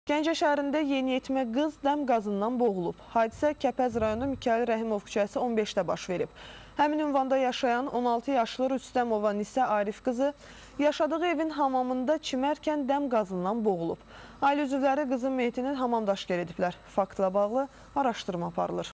Gəncə şəhərində yeniyetmə qız dəm qazından boğulub. Hadisə Kəpəz rayonu Mikayıl Rəhimov küçəsi 15-də baş verib. Həmin ünvanda yaşayan 16 yaşlı Rüstəmova Nisə Arif qızı yaşadığı evin hamamında çimərkən dəm qazından boğulub. Ailə üzvləri qızın meyitini hamamda aşkar ediblər. Faktla bağlı araşdırma aparılır.